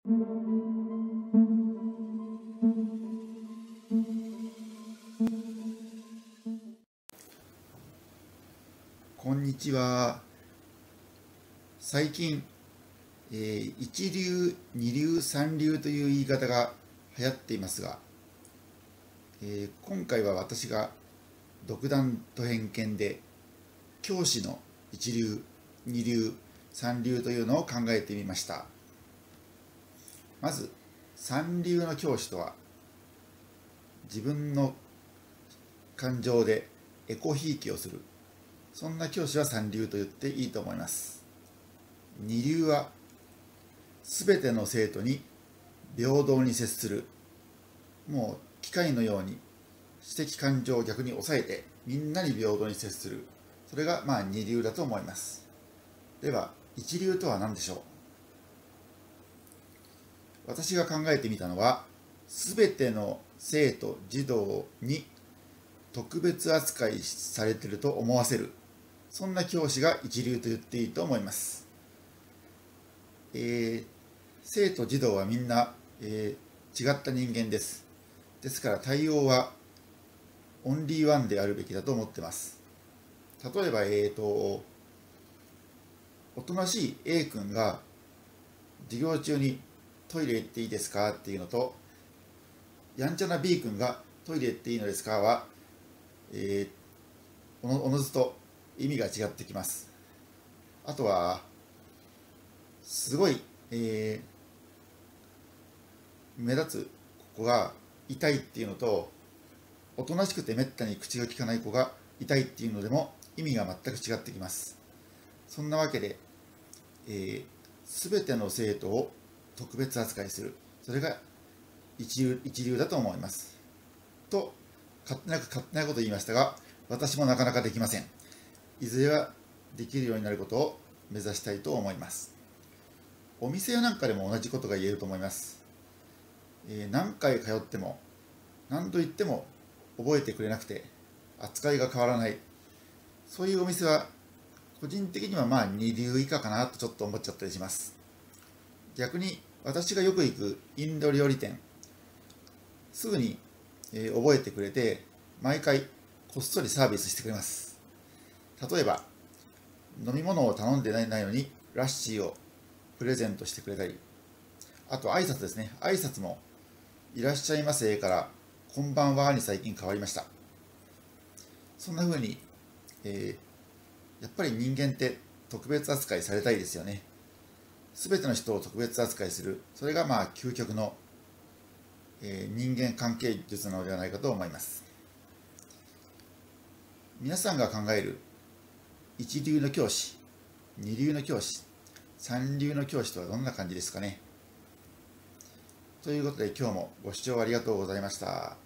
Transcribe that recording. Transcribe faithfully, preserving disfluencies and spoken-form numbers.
こんにちは。最近、えー一流、二流、三流という言い方が流行っていますが、えー今回は私が独断と偏見で教師の一流、二流、三流というのを考えてみました。まず、三流の教師とは、自分の感情でエコひいきをする。そんな教師は三流と言っていいと思います。二流は、すべての生徒に平等に接する。もう機械のように知的感情を逆に抑えてみんなに平等に接する。それがまあ二流だと思います。では、一流とは何でしょう。私が考えてみたのは、すべての生徒、児童に特別扱いされていると思わせる。そんな教師が一流と言っていいと思います。えー、生徒、児童はみんな、えー、違った人間です。ですから対応はオンリーワンであるべきだと思ってます。例えば、えーと、おとなしい A 君が授業中にトイレ行っていいですかっていうのと、やんちゃな B 君がトイレ行っていいのですかは、えー、おのおのずと意味が違ってきます。あとは、すごい、えー、目立つ子が痛いっていうのと、おとなしくてめったに口が利かない子が痛いっていうのでも意味が全く違ってきます。そんなわけで、えー、全ての生徒を特別扱いする。それが一流、一流だと思います。と、勝手なく勝手なことを言いましたが、私もなかなかできません。いずれはできるようになることを目指したいと思います。お店なんかでも同じことが言えると思います。えー、何回通っても、何度言っても覚えてくれなくて、扱いが変わらない。そういうお店は、個人的にはまあ二流以下かなとちょっと思っちゃったりします。逆に、私がよく行くインド料理店、すぐに、えー覚えてくれて、毎回こっそりサービスしてくれます。例えば、飲み物を頼んでないのに、ラッシーをプレゼントしてくれたり、あと挨拶ですね。挨拶も、いらっしゃいませからこんばんはに最近変わりました。そんな風に、えーやっぱり人間って特別扱いされたいですよね。すべての人を特別扱いする。それがまあ究極の、えー人間関係術なのではないかと思います。皆さんが考える一流の教師、二流の教師、三流の教師とはどんな感じですかね。ということで今日もご視聴ありがとうございました。